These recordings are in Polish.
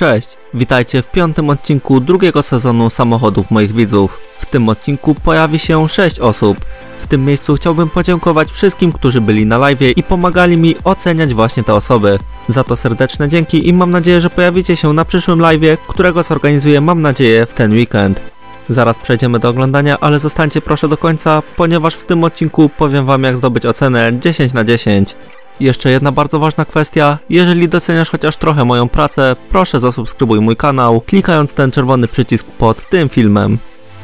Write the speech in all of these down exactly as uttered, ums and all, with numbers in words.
Cześć, witajcie w piątym odcinku drugiego sezonu Samochodów moich widzów. W tym odcinku pojawi się sześć osób. W tym miejscu chciałbym podziękować wszystkim, którzy byli na live'ie i pomagali mi oceniać właśnie te osoby. Za to serdeczne dzięki i mam nadzieję, że pojawicie się na przyszłym live'ie, którego zorganizuję, mam nadzieję, w ten weekend. Zaraz przejdziemy do oglądania, ale zostańcie proszę do końca, ponieważ w tym odcinku powiem wam, jak zdobyć ocenę dziesięć na dziesięć. Jeszcze jedna bardzo ważna kwestia, jeżeli doceniasz chociaż trochę moją pracę, proszę zasubskrybuj mój kanał, klikając ten czerwony przycisk pod tym filmem.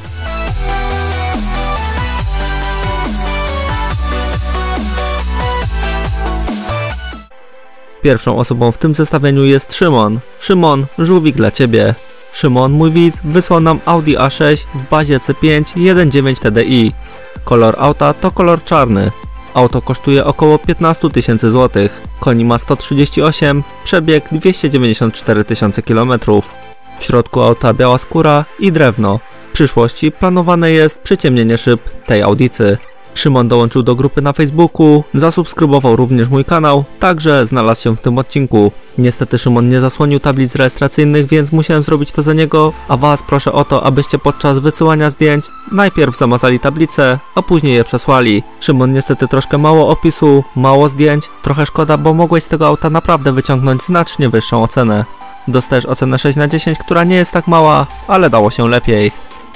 Pierwszą osobą w tym zestawieniu jest Szymon. Szymon, żółwik dla ciebie. Szymon, mój widz, wysłał nam Audi A sześć w bazie C pięć jeden dziewięć T D I. Kolor auta to kolor czarny. Auto kosztuje około piętnaście tysięcy złotych. Koni ma sto trzydzieści osiem, przebieg dwieście dziewięćdziesiąt cztery tysiące kilometrów. W środku auta biała skóra i drewno. W przyszłości planowane jest przyciemnienie szyb tej Audicy. Szymon dołączył do grupy na Facebooku, zasubskrybował również mój kanał, także znalazł się w tym odcinku. Niestety Szymon nie zasłonił tablic rejestracyjnych, więc musiałem zrobić to za niego, a was proszę o to, abyście podczas wysyłania zdjęć najpierw zamazali tablice, a później je przesłali. Szymon, niestety troszkę mało opisu, mało zdjęć, trochę szkoda, bo mogłeś z tego auta naprawdę wyciągnąć znacznie wyższą ocenę. Dostajesz ocenę sześć na dziesięć, która nie jest tak mała, ale dało się lepiej.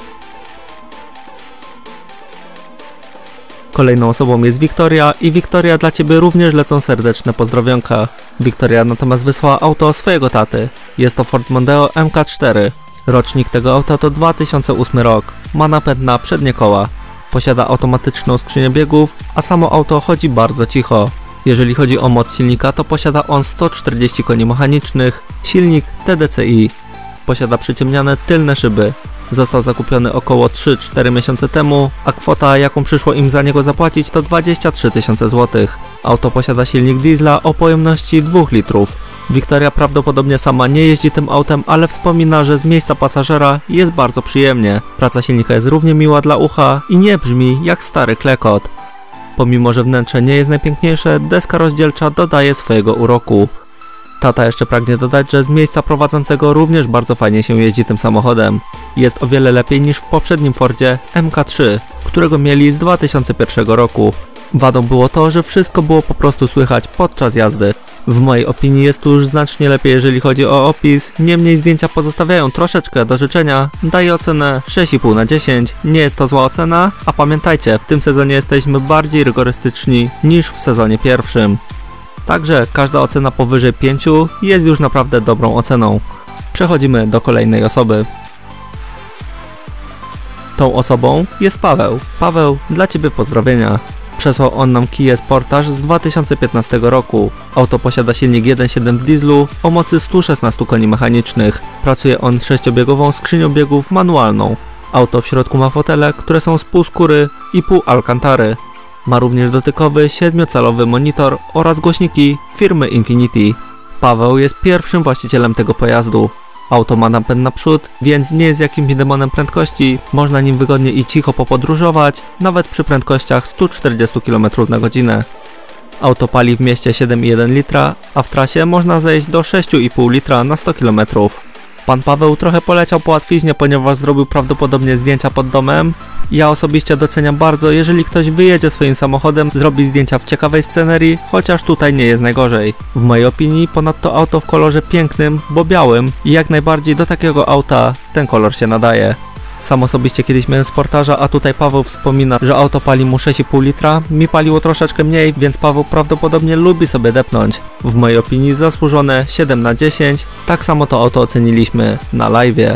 Kolejną osobą jest Wiktoria i Wiktoria, dla ciebie również lecą serdeczne pozdrowionka. Wiktoria natomiast wysłała auto swojego taty. Jest to Ford Mondeo M K cztery. Rocznik tego auta to dwa tysiące ósmy rok. Ma napęd na przednie koła. Posiada automatyczną skrzynię biegów, a samo auto chodzi bardzo cicho. Jeżeli chodzi o moc silnika, to posiada on sto czterdzieści koni mechanicznych, silnik T D C I. Posiada przyciemniane tylne szyby. Został zakupiony około trzy cztery miesiące temu, a kwota, jaką przyszło im za niego zapłacić, to dwadzieścia trzy tysiące złotych. Auto posiada silnik diesla o pojemności dwóch litrów. Wiktoria prawdopodobnie sama nie jeździ tym autem, ale wspomina, że z miejsca pasażera jest bardzo przyjemnie. Praca silnika jest równie miła dla ucha i nie brzmi jak stary klekot. Pomimo, że wnętrze nie jest najpiękniejsze, deska rozdzielcza dodaje swojego uroku. Tata jeszcze pragnie dodać, że z miejsca prowadzącego również bardzo fajnie się jeździ tym samochodem. Jest o wiele lepiej niż w poprzednim Fordzie M K trzy, którego mieli z dwa tysiące pierwszego roku. Wadą było to, że wszystko było po prostu słychać podczas jazdy. W mojej opinii jest tu już znacznie lepiej, jeżeli chodzi o opis, niemniej zdjęcia pozostawiają troszeczkę do życzenia. Daję ocenę sześć i pół na dziesięć, nie jest to zła ocena, a pamiętajcie, w tym sezonie jesteśmy bardziej rygorystyczni niż w sezonie pierwszym. Także każda ocena powyżej pięciu jest już naprawdę dobrą oceną. Przechodzimy do kolejnej osoby. Tą osobą jest Paweł. Paweł, dla ciebie pozdrowienia. Przesłał on nam Kia Sportage z dwa tysiące piętnastego roku. Auto posiada silnik jeden przecinek siedem w dieslu o mocy stu szesnastu koni mechanicznych. Pracuje on z sześciobiegową skrzynią biegów manualną. Auto w środku ma fotele, które są z pół skóry i pół alcantary. Ma również dotykowy siedmiocalowy monitor oraz głośniki firmy Infiniti. Paweł jest pierwszym właścicielem tego pojazdu. Auto ma napęd naprzód, więc nie jest jakimś demonem prędkości, można nim wygodnie i cicho popodróżować, nawet przy prędkościach stu czterdziestu kilometrów na godzinę. Auto pali w mieście siedem przecinek jeden litra, a w trasie można zejść do sześć i pół litra na sto kilometrów. Pan Paweł trochę poleciał po łatwiznie, ponieważ zrobił prawdopodobnie zdjęcia pod domem. Ja osobiście doceniam bardzo, jeżeli ktoś wyjedzie swoim samochodem, zrobi zdjęcia w ciekawej scenerii, chociaż tutaj nie jest najgorzej. W mojej opinii ponadto auto w kolorze pięknym, bo białym i jak najbardziej do takiego auta ten kolor się nadaje. Sam osobiście kiedyś miałem Sportaża, a tutaj Paweł wspomina, że auto pali mu sześć i pół litra, mi paliło troszeczkę mniej, więc Paweł prawdopodobnie lubi sobie depnąć. W mojej opinii zasłużone siedem na dziesięć, tak samo to auto oceniliśmy na live'ie.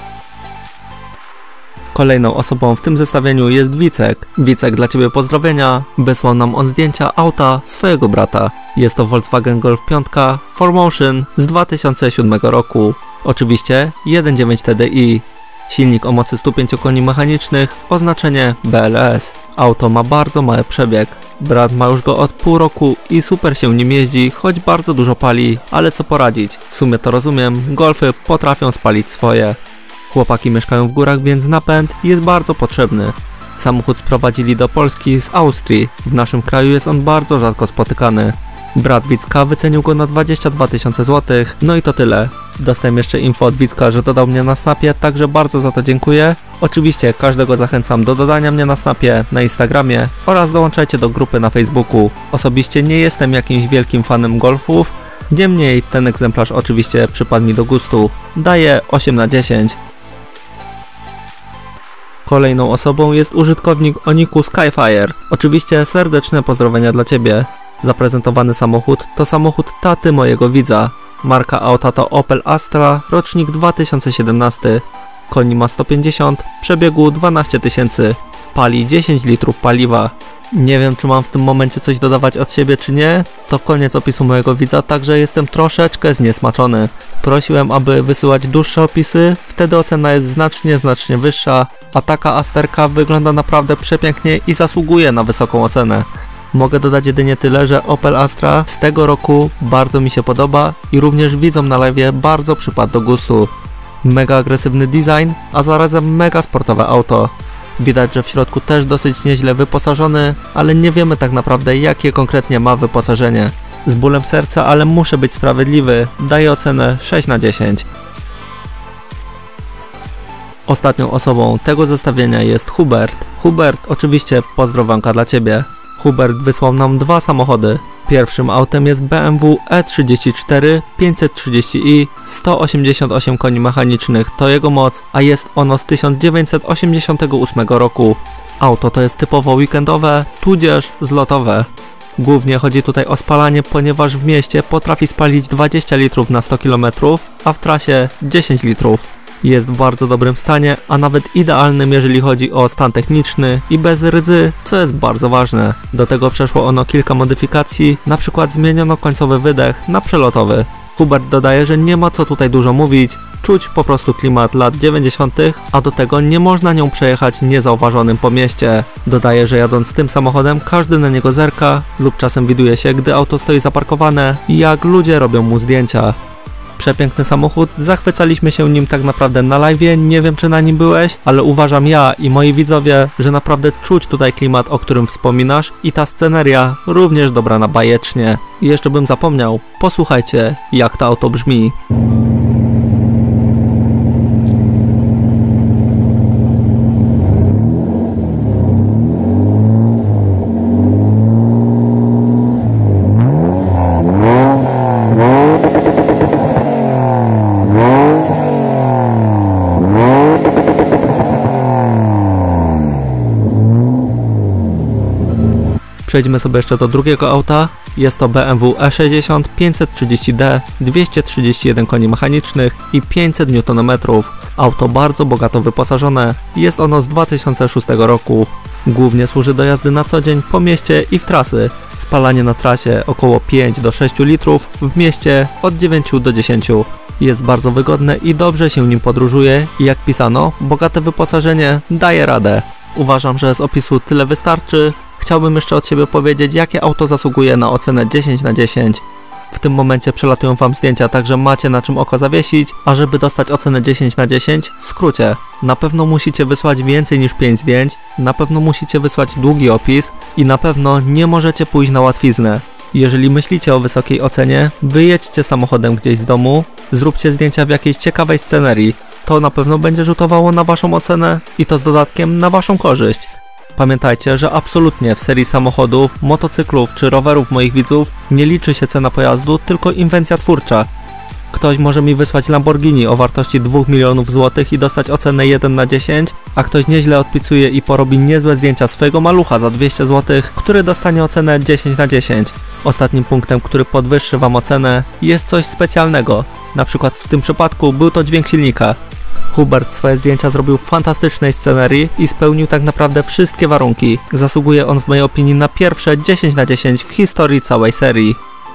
Kolejną osobą w tym zestawieniu jest Wicek. Wicek, dla ciebie pozdrowienia. Wysłał nam on zdjęcia auta swojego brata. Jest to Volkswagen Golf pięć four motion z dwa tysiące siódmego roku. Oczywiście jeden przecinek dziewięć T D I. Silnik o mocy stu pięciu koni mechanicznych, oznaczenie B L S. Auto ma bardzo mały przebieg. Brat ma już go od pół roku i super się nim jeździ, choć bardzo dużo pali, ale co poradzić. W sumie to rozumiem, golfy potrafią spalić swoje. Chłopaki mieszkają w górach, więc napęd jest bardzo potrzebny. Samochód sprowadzili do Polski z Austrii. W naszym kraju jest on bardzo rzadko spotykany. Brat Wicka wycenił go na dwadzieścia dwa tysiące złotych. No i to tyle. Dostałem jeszcze info od Wicka, że dodał mnie na Snapie, także bardzo za to dziękuję. Oczywiście każdego zachęcam do dodania mnie na Snapie, na Instagramie oraz dołączajcie do grupy na Facebooku. Osobiście nie jestem jakimś wielkim fanem golfów, niemniej ten egzemplarz oczywiście przypadł mi do gustu. Daję osiem na dziesięć. Kolejną osobą jest użytkownik o nicku Skyfire. Oczywiście serdeczne pozdrowienia dla Ciebie. Zaprezentowany samochód to samochód taty mojego widza. Marka auta to Opel Astra, rocznik dwa tysiące siedemnasty. Koni ma sto pięćdziesiąt, przebiegu dwanaście tysięcy. Pali dziesięć litrów paliwa. Nie wiem, czy mam w tym momencie coś dodawać od siebie, czy nie. To koniec opisu mojego widza, także jestem troszeczkę zniesmaczony. Prosiłem, aby wysyłać dłuższe opisy, wtedy ocena jest znacznie, znacznie wyższa, a taka Asterka wygląda naprawdę przepięknie i zasługuje na wysoką ocenę. Mogę dodać jedynie tyle, że Opel Astra z tego roku bardzo mi się podoba i również widzom na live'ie bardzo przypadł do gustu. Mega agresywny design, a zarazem mega sportowe auto. Widać, że w środku też dosyć nieźle wyposażony, ale nie wiemy tak naprawdę, jakie konkretnie ma wyposażenie. Z bólem serca, ale muszę być sprawiedliwy, daję ocenę sześć na dziesięć. Ostatnią osobą tego zestawienia jest Hubert. Hubert, oczywiście pozdrowionka dla Ciebie. Hubert wysłał nam dwa samochody. Pierwszym autem jest B M W E trzydzieści cztery pięćset trzydzieści i, sto osiemdziesiąt osiem koni mechanicznych to jego moc, a jest ono z tysiąc dziewięćset osiemdziesiątego ósmego roku. Auto to jest typowo weekendowe, tudzież zlotowe. Głównie chodzi tutaj o spalanie, ponieważ w mieście potrafi spalić dwadzieścia litrów na sto kilometrów, a w trasie dziesięć litrów. Jest w bardzo dobrym stanie, a nawet idealnym, jeżeli chodzi o stan techniczny i bez rdzy, co jest bardzo ważne. Do tego przeszło ono kilka modyfikacji, na przykład zmieniono końcowy wydech na przelotowy. Hubert dodaje, że nie ma co tutaj dużo mówić, czuć po prostu klimat lat dziewięćdziesiątych, a do tego nie można nią przejechać niezauważonym po mieście. Dodaje, że jadąc tym samochodem każdy na niego zerka lub czasem widuje się, gdy auto stoi zaparkowane i jak ludzie robią mu zdjęcia. Przepiękny samochód, zachwycaliśmy się nim tak naprawdę na live'ie, nie wiem czy na nim byłeś, ale uważam ja i moi widzowie, że naprawdę czuć tutaj klimat, o którym wspominasz i ta sceneria również dobrana bajecznie. I jeszcze bym zapomniał, posłuchajcie jak to auto brzmi. Przejdźmy sobie jeszcze do drugiego auta. Jest to B M W E sześćdziesiąt pięćset trzydzieści D, dwieście trzydzieści jeden koni mechanicznych i pięćset niutonometrów. Auto bardzo bogato wyposażone. Jest ono z dwa tysiące szóstego roku. Głównie służy do jazdy na co dzień po mieście i w trasy. Spalanie na trasie około pięć do sześciu litrów, w mieście od dziewięciu do dziesięciu. Jest bardzo wygodne i dobrze się nim podróżuje i jak pisano, bogate wyposażenie daje radę. Uważam, że z opisu tyle wystarczy. Chciałbym jeszcze od siebie powiedzieć, jakie auto zasługuje na ocenę dziesięć na dziesięć. W tym momencie przelatują Wam zdjęcia, także macie na czym oko zawiesić, a żeby dostać ocenę dziesięć na dziesięć, w skrócie, na pewno musicie wysłać więcej niż pięć zdjęć, na pewno musicie wysłać długi opis i na pewno nie możecie pójść na łatwiznę. Jeżeli myślicie o wysokiej ocenie, wyjedźcie samochodem gdzieś z domu, zróbcie zdjęcia w jakiejś ciekawej scenerii. To na pewno będzie rzutowało na Waszą ocenę i to z dodatkiem na Waszą korzyść. Pamiętajcie, że absolutnie w serii samochodów, motocyklów czy rowerów moich widzów nie liczy się cena pojazdu, tylko inwencja twórcza. Ktoś może mi wysłać Lamborghini o wartości dwóch milionów złotych i dostać ocenę jeden na dziesięć, a ktoś nieźle odpicuje i porobi niezłe zdjęcia swojego malucha za dwieście złotych, który dostanie ocenę dziesięć na dziesięć. Ostatnim punktem, który podwyższy Wam ocenę, jest coś specjalnego. Na przykład w tym przypadku był to dźwięk silnika. Hubert swoje zdjęcia zrobił w fantastycznej scenerii i spełnił tak naprawdę wszystkie warunki. Zasługuje on w mojej opinii na pierwsze dziesięć na dziesięć w historii całej serii.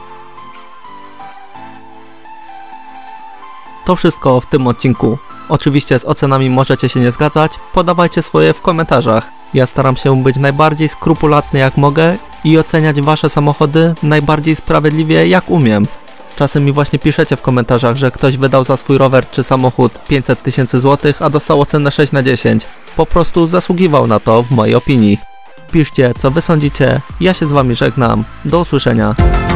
To wszystko w tym odcinku. Oczywiście z ocenami możecie się nie zgadzać, podawajcie swoje w komentarzach. Ja staram się być najbardziej skrupulatny jak mogę i oceniać Wasze samochody najbardziej sprawiedliwie jak umiem. Czasem mi właśnie piszecie w komentarzach, że ktoś wydał za swój rower czy samochód pięćset tysięcy złotych, a dostał ocenę sześć na dziesięć. Po prostu zasługiwał na to w mojej opinii. Piszcie co Wy sądzicie, ja się z Wami żegnam, do usłyszenia.